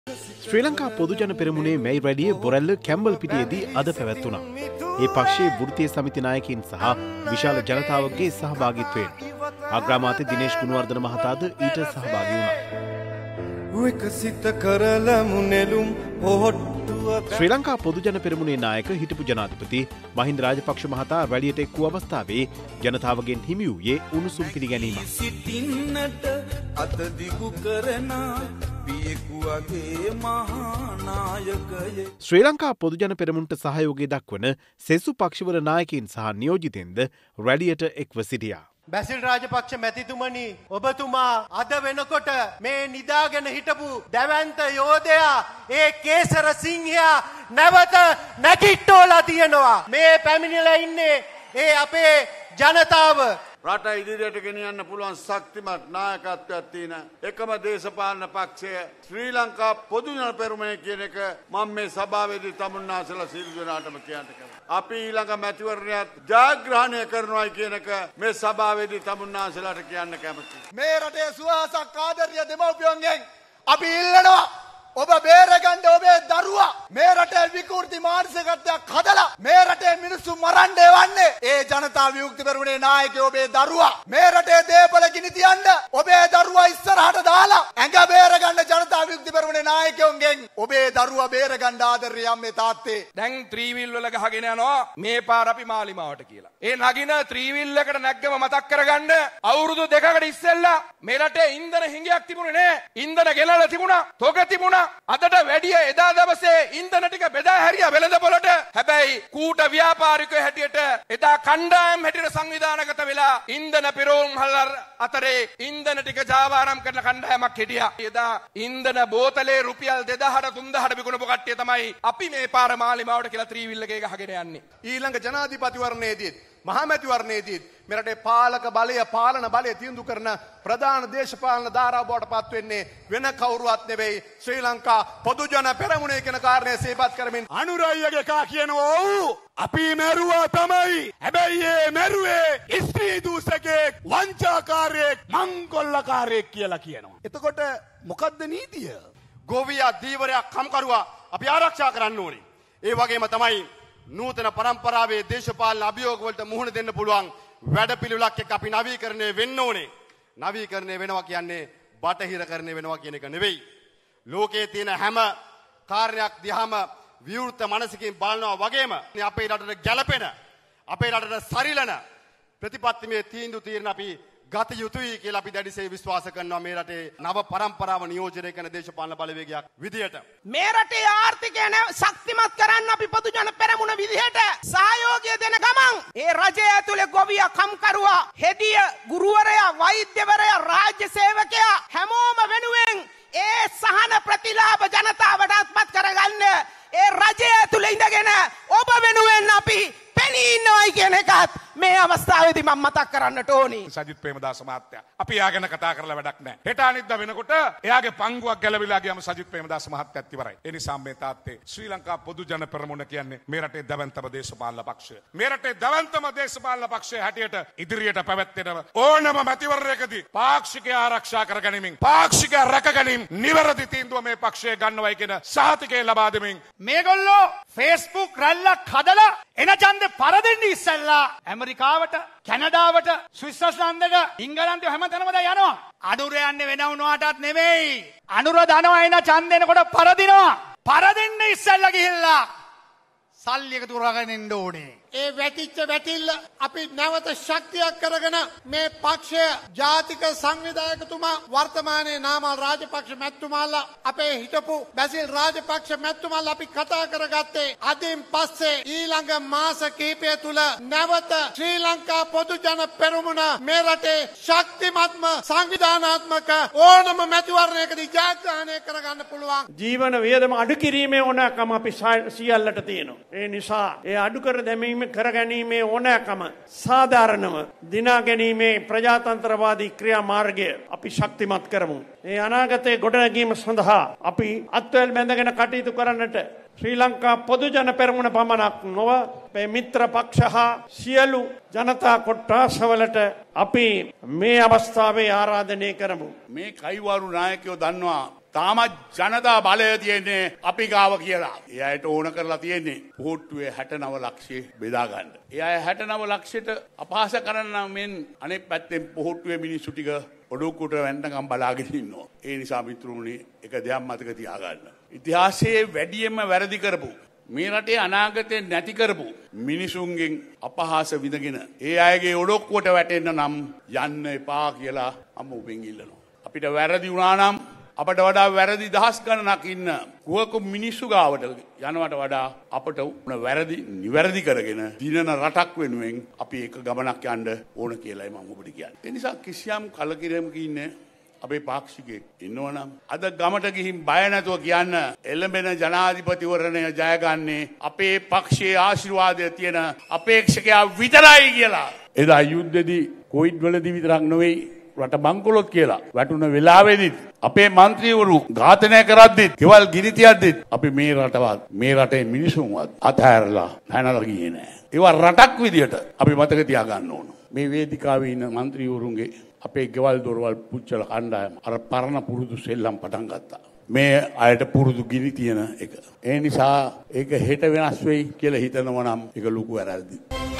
ශ්‍රී ලංකා පොදුජන පෙරමුණේ මැයි රැළිය බොරැල්ල කැම්බල් පිටියේදී අද පැවැත්වුණා. ඒ පක්ෂයේ වෘත්තීය සමිති නායකයින් සහ විශාල ජනතාවගේ සහභාගීත්වයෙන් අග්‍රාමාත්‍ය දිනේෂ් ගුණවර්ධන මහතාද ඊට සහභාගී වුණා. ශ්‍රී ලංකා පොදුජන පෙරමුණේ නායක හිටපු ජනාධිපති මහින්ද රාජපක්ෂ මහතා රැළියට එක් වූ අවස්ථාවේ ජනතාවගෙන් හිමි වූයේ උණුසුම් පිළිගැනීමක්. ශ්‍රී ලංකා පොදුජන පෙරමුණට සහයෝගය දක්වන සෙසු පක්ෂවල නායකයින් සහ නියෝජිතයින්ද රැළියට එක්ව සිටියා. බැසිල් රාජපක්ෂ මැතිතුමනි, ඔබතුමා අද වෙනකොට මේ නිදාගෙන හිටපු දැවැන්ත යෝධයා ඒ කේසර සිංහයා නැවත නැගිට්ටෝලා තියෙනවා. මේ පැමිණිලා ඉන්නේ ඒ අපේ ජනතාව. රට ඉදිරියට ගෙනියන්න පුළුවන් ශක්තිමත් නායකත්වයක් තියෙන එකම දේශපාලන පක්ෂය ශ්‍රී ලංකා පොදුජන පෙරමුණ කියන එක මම මේ සභාවේදී තමුන්නාසලා සියලු දෙනාටම කියන්න කැමතියි. අපි ඊළඟ මැතිවරණයත් ජයග්‍රහණය කරනවා කියන එක මේ සභාවේදී තමුන්නාසලාට කියන්න කැමතියි. මේ රටේ සුවහසක් ආදරණීය දෙමව්පියන්ගෙන් අපි ඉල්ලනවා ඔබ බේරගන්න ඔබේ දරුවා මේ රටේ විකෘති මානසිකත්වයක් හදලා මේ රටේ මිනිස්සු මරන්න එවන්නේ ඒ ජනතා විමුක්ති පෙරමුණේ නායකයෝ ඔබේ දරුවා මේ රටේ දේපල ගිනි තියන්න ඔබේ දරුවා ඉස්සරහට දාලා ඇඟ බේරගන්න ජනතා විමුක්ති පෙරමුණේ නායකයෝගෙන් ඔබේ දරුවා බේරගන්න ආදරේ අම්මේ තාත්තේ දැන් ත්‍රිවිල් වල ගහගෙන යනවා මේ පාර අපි මාලිමාවට කියලා. ඒ නගින ත්‍රිවිල් එකට නැග්ගම මතක් කරගන්න අවුරුදු දෙකකට ඉස්සෙල්ලා මේ රටේ ඉන්ධන හිඟයක් තිබුණේ නෑ. ඉන්ධන ගෙනල්ලා තිබුණා, තොග තිබුණා. අදට වැඩිය එදා දවසේ ඉන්ධන ටික බෙදා හැරියා වෙළඳ පොළට. හැබැයි කූට ව්‍යාපාරිකයෝ හැටියට එදා කණ්ඩායම් හැටියට සංවිධානගත වෙලා ඉන්ධන පිරෝම් හලර් අතරේ ඉන්ධන ටික ජාවාරම් කරන කණ්ඩායමක් හිටියා. එදා ඉන්ධන බෝතලේ රුපියල් 2000ට 3000ට විකුණපු කට්ටිය තමයි අපි මේ පාර මාලිමාවට කියලා ත්‍රිවිල් එකේ ගහගෙන යන්නේ. ඊළඟ ජනාධිපතිවරණයේදී මහමැතිවරණයේදී මෙරටේ පාලක බලය පාලන බලය තීන්දුව කරන ප්‍රධාන දේශපාලන ධාරාව බවට පත් වෙන්නේ වෙන කවුරුවත් නෙවෙයි ශ්‍රී ලංකා පොදුජන පෙරමුණේ කියන කාරණය සිහිපත් කරමින් අනුරායගේ කා කියනවා ඔව් අපි මැරුවා තමයි. හැබැයි මේ මැරුවේ ස්ත්‍රී දූෂකෙක්, වංචාකාරයෙක්, මංකොල්ලකාරයෙක් කියලා කියනවා. එතකොට මොකද්ද නීතිය? ගෝවියා දීවරයා කම්කරුවා අපි ආරක්ෂා කරන්න ඕනේ. ඒ වගේම තමයි නූතන පරම්පරාවේ දේශපාලන අභියෝග වලට මුහුණ දෙන්න පුළුවන් වැඩපිළිවෙලක් එක්ක අපි නවීකරණය වෙන්න ඕනේ. නවීකරණය වෙනවා කියන්නේ බටහිරකරණය වෙනවා කියන එක නෙවෙයි. ලෝකයේ තියෙන හැම කාර්යයක් දිහාම විවෘත මනසකින් බලනවා වගේම අපේ රටට ගැළපෙන, අපේ රටට සරිලන ප්‍රතිපත්තිමය තීන්දුව తీරන අපි ගත යුතුයි කියලා අපි දැඩිසේ විශ්වාස කරනවා මේ රටේ නව පරම්පරාව නියෝජනය කරන දේශපාලන බලවේගයක් විදියට. මේ රටේ ආර්ථිකය ශක්තිමත් කරන්න අපි පොදුජන පෙරමුණ විදිහට සහයෝගය දෙන ගමන් ඒ රජය ඇතුලේ ගොවියා, කම්කරුවා, හෙදිය, ගුරුවරයා, වෛද්‍යවරයා, රාජ්‍ය සේවකයා හැමෝම වෙනුවෙන් ඒ සහන ප්‍රතිලාභ ජනතාවට අත්පත් කරගන්න ඒ රජය ඇතුලේ ඉඳගෙන ඔබ වෙනුවෙන් අපි පෙනී ඉන්නවයි කියන එකත් මේ අවස්ථාවේදී මම මතක් කරන්නට ඕනි. සජිත් ප්‍රේමදාස මහත්තයා අපි එයා ගැන කතා කරලා වැඩක් නැහැ. හෙට අනිද්දා වෙනකොට එයාගේ පංගුවක් ගැලවිලා ගියාම සජිත් ප්‍රේමදාස මහත්තයාත් ඉවරයි. ඒ නිසා මේ තාත්තේ ශ්‍රී ලංකා පොදුජන පෙරමුණ කියන්නේ මේ රටේ දවන්තම දේශපාලන පක්ෂය. මේ රටේ දවන්තම දේශපාලන පක්ෂය හැටියට ඉදිරියට පැවැත්වෙන ඕනම මැතිවරණයකදී පාක්ෂිකය ආරක්ෂා කරගනිමින්, පාක්ෂිකය රැකගනිමින් නිවැරදි තීන්දුව මේ පක්ෂය ගන්නවයි කියන සහතිකය ලබා දෙමින් මේගොල්ලෝ Facebook රැල්ලක් හදලා එන ඡන්දේ පරදෙන්න ඉස්සෙල්ලා ඇමරිකාවට, කැනඩාවට, ස්විට්සර්ලන්තයට, ඉංගලන්තයට හැමතැනම දැන් යනවා. අනුර යන්නේ වෙන වුණාටත් නෙමෙයි. අනුර දනවා එන ඡන්දේනකොට පරදිනවා. පරදෙන්න ඉස්සෙල්ලා ගිහිල්ලා සල්ලි එකතු කරගෙන ඉන්න ඕනේ. ඒ වැටිච්ච වැටිල්ල අපි නැවත ශක්තියක් කරගෙන මේ පක්ෂය ජාතික සංවිධායකතුමා වර්තමානයේ නාමල් රාජපක්ෂ මැතිතුමාලා අපේ හිටපු බැසිල් රාජපක්ෂ මැතිතුමාලා අපි කතා කරගත්තේ අදින් පස්සේ ඊළඟ මාස කිහිපය තුල නැවත ශ්‍රී ලංකා පොදුජන පෙරමුණ මේ රටේ ශක්තිමත්ම සංවිධානාත්මක ඕනම මැතිවරණයකදී ජයග්‍රහණය කරගන්න පුළුවන්. ජීවන වියදම අඩු කිරීමේ ඕනෑකම අපි සියල්ලට තියෙනවා. ඒ නිසා ඒ අඩු කර දැමීම කරගැනීමේ ඕනෑකම සාධාරණව දිනා ගැනීමේ ප්‍රජාතන්ත්‍රවාදී ක්‍රියාමාර්ගය අපි ශක්තිමත් කරමු. ඒ අනාගතයේ ගොඩනැගීම සඳහා අපි අත්වැල් බැඳගෙන කටයුතු කරන්නට ශ්‍රී ලංකා පොදුජන පෙරමුණ පමණක් නොව මේ මිත්‍ර පක්ෂ හා සියලු ජනතා කොට්ටාසවලට අපි මේ අවස්ථාවේ ආරාධනය කරමු. මේ කයිවාරු නායකයෝ දන්නවා තාමත් ජනතා බලය තියෙන්නේ අපි ගාව කියලා. ඒ අයට ඕන කරලා තියෙන්නේ පොහොට්ටුවේ 69 ලක්ෂය බෙදා ගන්න. ඒ අය 69 ලක්ෂයට අපහාස කරන්න මෙන් අනෙක් පැත්තෙන් පොහොට්ටුවේ මිනිස්සු ටික ඔඩොක්කුට වැන්නකම් බලාගෙන ඉන්නවා. ඒ නිසා මිත්‍රුණනි එක දෙයක් මතක තියාගන්න. ඉතිහාසයේ වැඩියෙන්ම වැරදි කරපු මේ රටේ අනාගතේ නැති කරපු මිනිසුන්ගෙන් අපහාස විඳගෙන ඒ අයගේ ඔඩොක්කුවට වැටෙන්න නම් යන්න එපා කියලා මම ඔබෙන් ඉල්ලනවා. අපිට වැරදි වුණා නම් අපට වඩා වැරදි දහස් ගණනක් ඉන්න කුහක මිනිස්සු ගාවට යනවට වඩා අපට උන වැරදි නිවැරදි කරගෙන දිනන රටක් වෙනුවෙන් අපි එක ගමනක් යන්න ඕන කියලායි මම ඔබට කියන්නේ. ඒ නිසා කිසියම් කලකිරීමක ඉන්නේ අපේ පාක්ෂිකයෙක් ඉන්නවනම් අද ගමට ගිහින් බය නැතුව කියන්න එළඹෙන ජනාධිපතිවරණය ජයගන්නේ අපේ පක්ෂයේ ආශිර්වාදය තියෙන අපේක්ෂකයා විතරයි කියලා. එදා යුද්ධෙදී කොවිඩ් වලදී විතරක් නෙවෙයි රට බංකොලොත් කියලා වැටුණ වෙලාවෙදිත් අපේ മന്ത്രിවරු ඝාතනය කරද්දිත් කෙවල් ගිනි තියද්දිත් අපි මේ රටවත් මේ රටේ මිනිසුන්වත් අතහැරලා පැනලා ගියේ නෑ. ඒවා රටක් විදියට අපි මතක තියාගන්න ඕන. මේ වේදිකාවේ ඉන්න മന്ത്രിවරුන්ගේ අපේ ගෙවල් දොරවල් පුච්චල කණ්ඩායම අර පරණ පුරුදු සෙල්ලම් පටන් ගත්තා. මේ අයට පුරුදු ගිනි තියෙන එක. ඒ නිසා ඒක හෙට වෙනස් වෙයි කියලා හිතනවා නම් ඒක ලොකු වැරද්දක්.